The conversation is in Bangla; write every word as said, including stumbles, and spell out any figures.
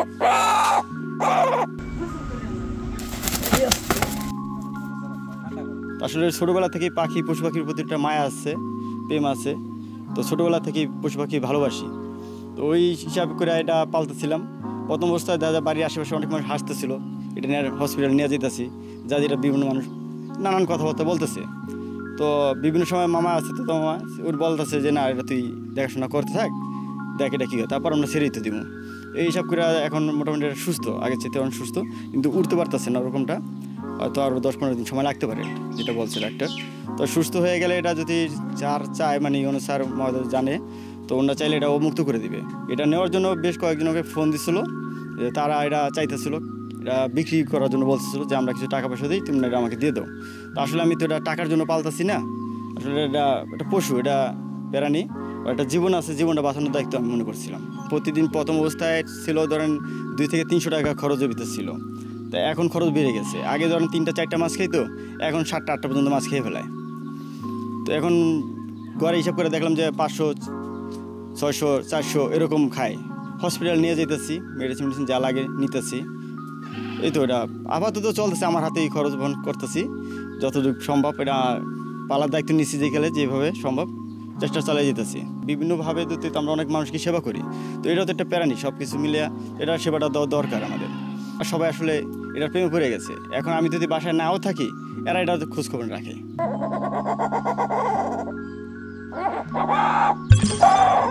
আসলে ছোটোবেলা থেকেই পাখি পশু পাখির প্রতি একটা মায়া আছে, প্রেম আছে। তো ছোটোবেলা থেকেই পশু পাখি ভালোবাসি। তো ওই হিসাব করে এটা পালতেছিলাম। প্রথম অবস্থায় দাদা বাড়ির আশেপাশে অনেক মানুষ হাসতেছিল, এটা নিয়ে হসপিটাল নিয়ে যেতেছি, যা যেটা বিভিন্ন মানুষ নানান কথাবার্তা বলতেছে। তো বিভিন্ন সময় মামা আছে, তো মামা ওর বলতেছে যে না, এটা তুই দেখাশোনা করতে থাক, দেখ এটা কী হয়, তারপর আমরা ছেড়েই তো দিব। এই হিসাব করে এখন মোটামুটি সুস্থ, আগের চেয়ে অনেক সুস্থ, কিন্তু উঠতে পারতেছে না ওরকমটা। হয়তো আরও দশ পনেরো দিন সময় লাগতে পারে, যেটা বলছে ডাক্তার। তো সুস্থ হয়ে গেলে এটা যদি চার চায়, মানে অনুসার জানে, তো ওনারা চাইলে এটা মুক্ত করে দিবে। এটা নেওয়ার জন্য বেশ কয়েকজনকে ফোন দিচ্ছিল, যে তারা এটা চাইতেছিল, এটা বিক্রি করার জন্য বলতেছিল যে আমরা কিছু টাকা পয়সা দিই, তুমি এটা আমাকে দিয়ে দাও। তো আসলে আমি তো এটা টাকার জন্য পালতাছি না, আসলে এটা একটা পশু, এটা প্রাণী, একটা জীবন আছে, জীবনটা বাঁচানোর দায়িত্ব আমি মনে করছিলাম। প্রতিদিন প্রথম অবস্থায় ছিল ধরেন দুই থেকে তিনশো টাকা খরচের ভিতর ছিল। তা এখন খরচ বেড়ে গেছে। আগে ধরেন তিনটা চারটা মাছ খাইতো, এখন সাতটা আটটা পর্যন্ত মাছ খেয়ে ফেলায়। তো এখন গড়ে হিসাব করে দেখলাম যে পাঁচশো ছয়শো চারশো এরকম খায়। হসপিটাল নিয়ে যেতেছি, মেডিসিন মেডিসিন যা লাগে নিতেছি। এই তো এটা আপাতত চলতেছে, আমার হাতেই খরচ বহন করতেছি যতটুকু সম্ভব। এটা পালার দায়িত্ব নিচ্ছি যে গেলে যেভাবে সম্ভব চেষ্টা চালিয়ে যেতেছি। বিভিন্নভাবে তো আমরা অনেক মানুষকে সেবা করি, তো এটাও তো একটা প্রাণী, সব কিছু মিলে এটার সেবাটা দেওয়া দরকার আমাদের। আর সবাই আসলে এটার প্রেমে পড়ে গেছে। এখন আমি যদি বাসায় নাও থাকি, এরা এটা খোঁজখবর রাখে।